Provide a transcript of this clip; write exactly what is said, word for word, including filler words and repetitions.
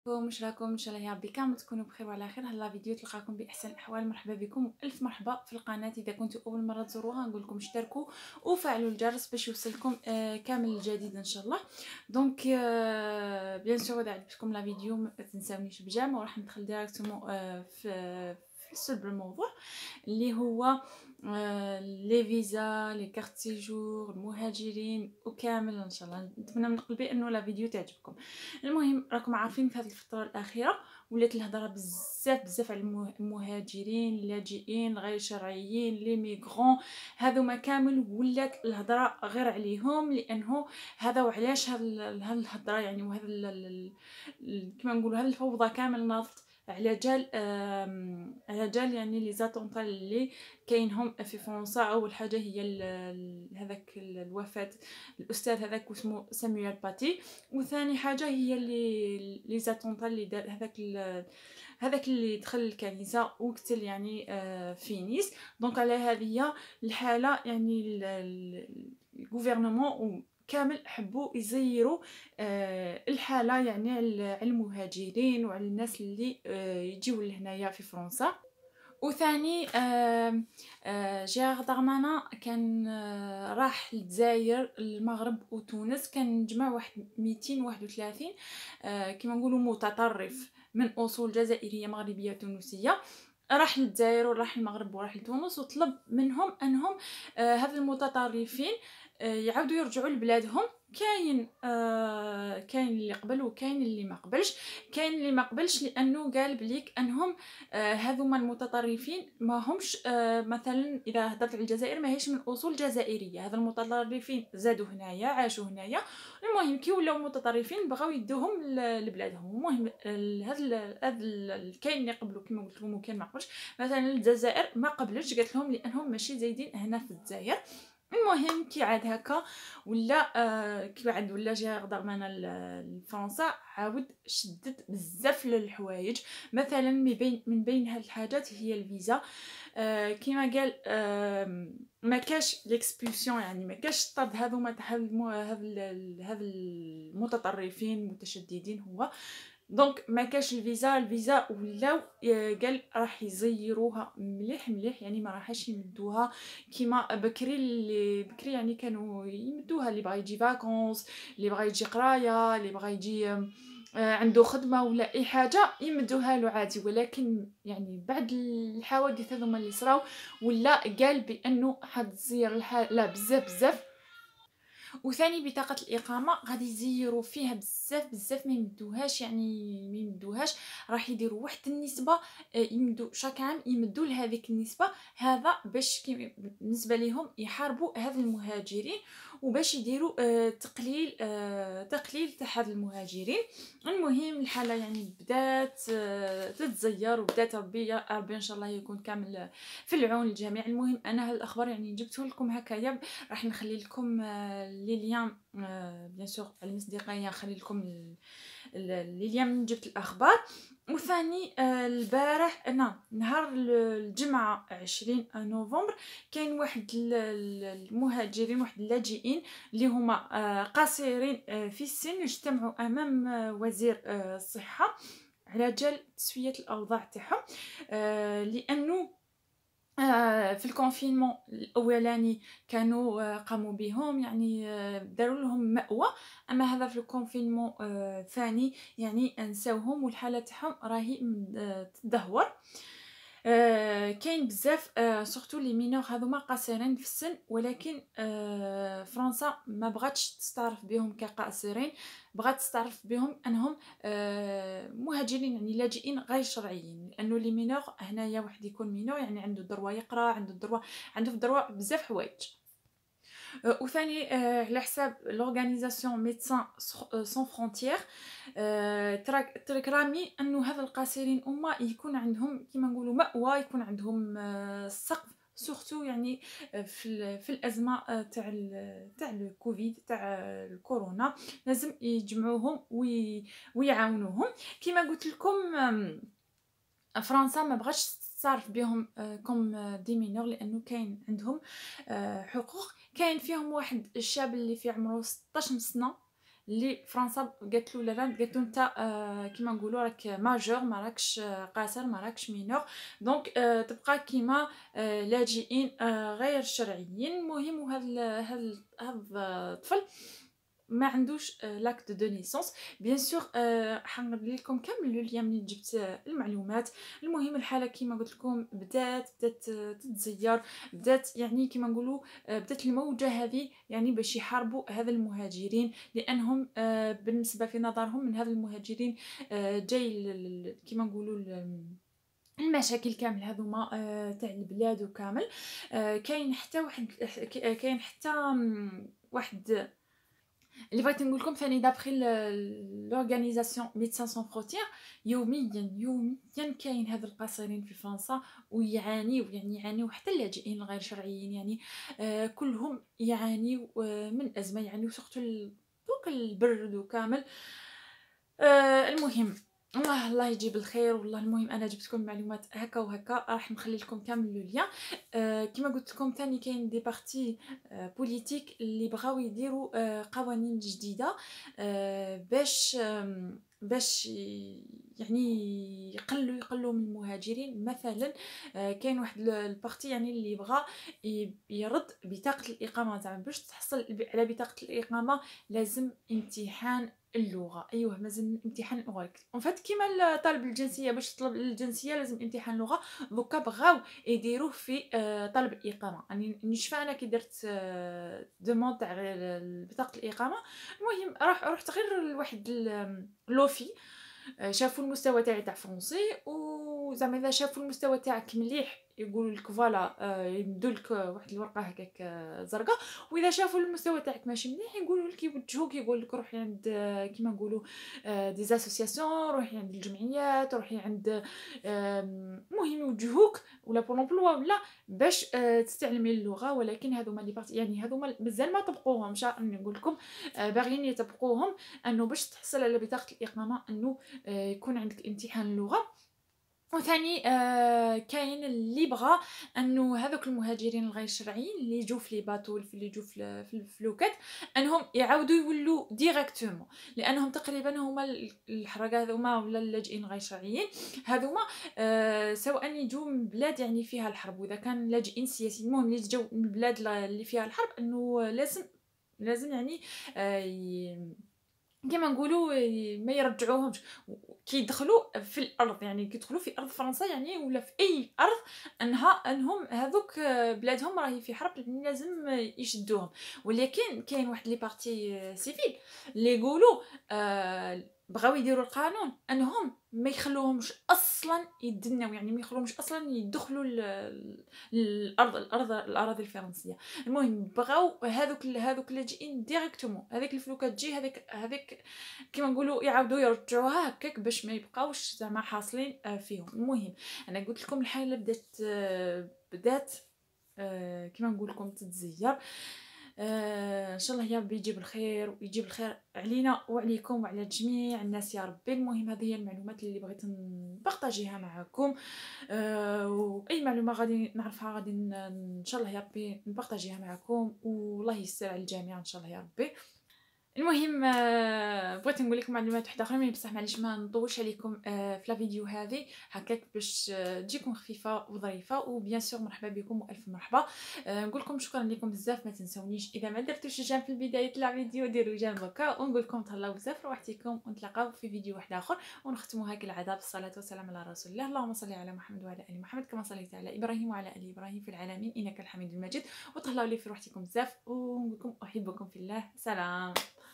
واش راكم؟ ان شاء الله يا ربي كامل تكونوا بخير وعلى خير. هلا فيديو تلقاكم باحسن الاحوال. مرحبا بكم والف مرحبا في القناه. اذا كنتوا اول مره تزوروها نقول لكم اشتركوا وفعلوا الجرس باش يوصلكم آه كامل الجديد ان شاء الله. دونك آه بيان سور اذا عجبتكم لا فيديو ما تنساونيش بجامع، وراح ندخل ديريكتومون آه في في صلب الموضوع اللي هو آه لي فيزا لي كارت سيجور المهاجرين وكامل. ان شاء الله نتمنى من قلبي انه لا فيديو تعجبكم. المهم راكم عارفين في هذه الفتره الاخيره ولات الهضره بزاف بزاف على المهاجرين اللاجئين الغير شرعيين لي ميغرون. هذوما كامل ولات الهضره غير عليهم، لانه هذا وعلاش هذه الهضره يعني وهذا كما نقولوا هذه الفوضى كامل ناضت على جال على جال يعني لي زاتونطا اللي كاينهم في فرنسا. اول حاجه هي هذاك الوفاه الاستاذ هذاك اسمه سامويل باتي، وثاني حاجه هي اللي لي زاتونطا اللي دار هذاك هذاك اللي دخل الكنيسه وقتل يعني في نيس. دونك على هذه الحاله يعني الغوفرنمون كامل حبوا يزيروا آه الحاله يعني على المهاجرين وعلى الناس اللي آه يجيو لهنايا في فرنسا. وثاني آه آه جيرار دارمانا كان آه راح للجزائر المغرب وتونس، كان جمع واحد مئتين وواحد وثلاثين آه كما نقولوا متطرف من اصول جزائريه مغربيه تونسيه، راح للجزائر وراح المغرب وراح لتونس وطلب منهم انهم آه هذا المتطرفين آه يعاودوا يرجعوا لبلادهم. كاين آه كاين اللي قبل وكاين اللي ما قبلش. كاين اللي ما قبلش لانه قال بليك انهم آه هذوما المتطرفين ما همش آه مثلا اذا هضرت على الجزائر ما هيش من اصول جزائريه. هذا المتطرفين زادوا هنايا عاشوا هنايا، المهم كي ولاو متطرفين بغاو يدوهم لبلادهم. المهم هذا هذا كاين اللي قبلوا كما قلت لكم وكاين ما قبلش. مثلا الجزائر ما قبلتش قالت لهم لانهم ماشي زايدين هنا في الجزائر. المهم كي عاد هكا ولا آه كي عاد ولا جا دارمانا لفرنسا عاود شدد بزاف للحوايج. مثلا من بين من بين هاد الحاجات هي الفيزا. آه كيما قال آه ما كاش ليكسبولسيون يعني ما كاش طرد هذوما هذا المتطرفين المتشددين هو. دونك ما كاش الفيزا الفيزا ولاو قال راح يزيروها مليح مليح يعني ما راحش يمدوها كيما بكري. اللي بكري يعني كانوا يمدوها اللي بغا يجي فاكونس، اللي بغا يجي قرايه، اللي بغا يجي عنده خدمه ولا اي حاجه يمدوها له عادي. ولكن يعني بعد الحوادث هذوما اللي صراو ولا قال بانه حتزير الحاله بزاف بزاف. وثاني بطاقه الاقامه غادي يزيروا فيها بزاف بزاف ما يمدوهاش يعني ما يمدوهاش. راح يديروا واحد النسبه يمدوا شاك عام يمدوا لهذيك النسبه. هذا باش بالنسبه لهم يحاربوا هذا المهاجرين وباش يديروا آه تقليل آه تقليل تاع هاد المهاجرين. المهم الحاله يعني بدات آه تتزير وبدات ربي ربي ان شاء الله يكون كامل في العون الجميع. المهم انا هاد الاخبار يعني جبته لكم هكايا، راح نخلي لكم آه لي ليان آه بيان سور على المصداقيه، نخلي لكم لي ليان من جبت الاخبار. وثاني آه البارح نعم نهار الجمعه عشرين نوفمبر كاين واحد المهاجرين واحد اللاجئين اللي هما آه قصيرين آه في السن اجتمعوا امام آه وزير آه الصحه على جال تسويه الاوضاع تاعهم. آه لانه في الكونفينمون الاولاني كانوا قاموا بهم يعني داروا لهم مأوى، اما هذا في الكونفينمون الثاني يعني نساوهم والحاله تاعهم راهي تدهور. آه كاين بزاف آه سورتو لي مينور هذوما قاصرين في السن، ولكن آه فرنسا ما بغاتش تستعرف بهم كقاصرين، بغات تستعرف بهم انهم آه مهاجرين يعني لاجئين غير شرعيين. لانه لي مينور هنايا واحد يكون مينور يعني عنده الدروه يقرا، عنده الدروه عنده في الدروه بزاف حوايج. وثاني على حساب لورغانيزاسيون ميدسان سون فرونتيير تراك ترك رامي انه هذا القاصرين هما يكون عندهم كيما نقولوا مأوى، يكون عندهم سقف سورتو يعني في في الازمه تاع تاع الكوفيد تاع الكورونا لازم يجمعوهم ويعاونوهم. كيما قلت لكم فرنسا ما بغاش تصرف بهم كوم دي مينور لانه كاين عندهم حقوق. كاين فيهم واحد الشاب اللي في عمره ستطاش سنه اللي فرنسا قالت له لا لا، قالت له انت آه كيما نقولوا راك ماجور، ما راكش آه قاصر، ما راكش مينور، دونك آه تبقى كيما آه لاجئين آه غير شرعيين. المهم وهذا هذا هذا الطفل ما عندوش لاكت دو نيسونس. بيان سور حنقول لكم كامل لو ليا منين جبت آه، المعلومات. المهم الحاله كيما قلت لكم بدات بدات آه، تتزير، بدات يعني كيما نقولوا آه، بدات الموجه هذه يعني باش يحاربوا هذا المهاجرين، لانهم آه، بالنسبه في نظرهم من هذا المهاجرين آه، جاي كيما نقولوا المشاكل كامل هذوما آه، تاع البلاد وكامل. آه، كاين حتى واحد كاين حتى واحد اللي بغيت نقول لكم ثاني دابخي لورغانيزاسيون ميدسان سون فروتيير، يوميا يوميا كاين هاد القاصرين في فرنسا ويعانيو، يعني يعانيو حتى اللاجئين الغير شرعيين، يعني آه كلهم يعانيو آه من ازمه، يعانيو سورتو دوك البرد وكامل. آه المهم الله الله يجيب الخير والله. المهم انا جبت لكم معلومات هكا وهكا، راح نخلي لكم كامل لو ليان. آه كما قلت لكم ثاني كاين دي بارتي آه بوليتيك اللي بغاو يديروا آه قوانين جديده آه باش آه باش يعني يقلوا يقلوا من المهاجرين. مثلا آه كاين واحد البارتي يعني اللي بغى يرد بطاقه الاقامه زعما باش تحصل على بطاقه الاقامه لازم امتحان اللغه. ايوه مازال امتحان اللغه اون فات كيما طالب الجنسيه باش تطلب الجنسيه لازم امتحان اللغه، دوكا بغاو يديروه في آه طلب الاقامه. يعني نشفى انا كي درت آه دوموند تاع بطاقه الاقامه. المهم راح رحت غير لواحد لوفي، شافوا المستوى تاعي تاع فرونسي، وزعما اذا شافوا المستوى تاعك مليح يقولوا لك فوالا يمدوا لك واحد الورقه هكاك زرقاء، واذا شافوا المستوى تاعك ماشي مليح يقولوا لك يوجهوك، يقول لك روحي عند كيما نقولوا دي زاسوسياسيون، روحي عند الجمعيات، روحي عند المهم يوجهوك ولا بول امبلوا ولا باش تستعلمي اللغه. ولكن هذوما لي بارتي يعني هذوما مازال ما طبقوهمش، نقول لكم باغيين يطبقوهم، انه باش تحصل على بطاقه الاقامه انه يكون عندك امتحان اللغه. وثاني آه كاين اللي بغى انه هذوك المهاجرين الغير شرعيين اللي يجوا في لي باتو اللي يجوا في في الفلوكات انهم يعاودوا يولوا ديريكتومون، لانهم تقريبا هما الحركه هذوما ولا اللاجئين غير شرعيين هذوما آه سواء يجوا من بلاد يعني فيها الحرب، واذا كان لاجئين سياسيين المهم اللي جاوا من البلاد اللي فيها الحرب انه لازم لازم يعني آه كما نقولوا ما يرجعوهمش كي يدخلوا في الارض، يعني كيدخلوا في ارض فرنسا يعني ولا في اي ارض انها انهم هذوك بلادهم راهي في حرب لازم يشدوهم. ولكن كاين واحد لي بارتي سيفيل اللي يقولوا آه بغاو يديروا القانون انهم ما يخلوهمش اصلا يدناو، يعني ما يخلوهمش اصلا يدخلوا الارض الارض الاراضي الفرنسيه. المهم بغاو هذوك هذوك اللاجئين ديريكتومون هذيك الفلوكه تجي هذيك هذيك كيما نقولوا يعاودوا يرجعوها هكاك باش ما يبقاوش زعما حاصلين فيهم. المهم انا قلت لكم الحاله بدات بدات كيما نقول لكم تتزير. آه ان شاء الله يا ربي يجيب الخير ويجيب الخير علينا وعليكم وعلى جميع الناس يا ربي. المهم هذه هي المعلومات اللي بغيت نبارطاجيها معكم، آه واي معلومه غادي نعرفها غادي ان شاء الله يا ربي نبارطاجيها معكم، والله يسر على الجميع ان شاء الله يا ربي. المهم آه بغيت نقول لكم معلومات واحده اخرى مي بصح معليش ما نطولش عليكم آه في لا فيديو هذه هكاك باش آه تجيكم خفيفه وظريفه. وبيان سور مرحبا بكم والف مرحبا. آه نقول لكم شكرا لكم بزاف، ما تنسونيش اذا ما درتوش جيم في بدايه لا فيديو ديروا جيم هكا، ونقول لكم تهلاو بزاف روحتكم ونتلاقاو في فيديو واحد اخر ونختموها كالعاده بالصلاه والسلام على رسول الله. اللهم صل على محمد وعلى ال محمد كما صليت على ابراهيم وعلى ال ابراهيم في العالمين انك الحميد المجيد. وتهلاو لي في روحتكم بزاف ونقول لكم احبكم في الله. سلام.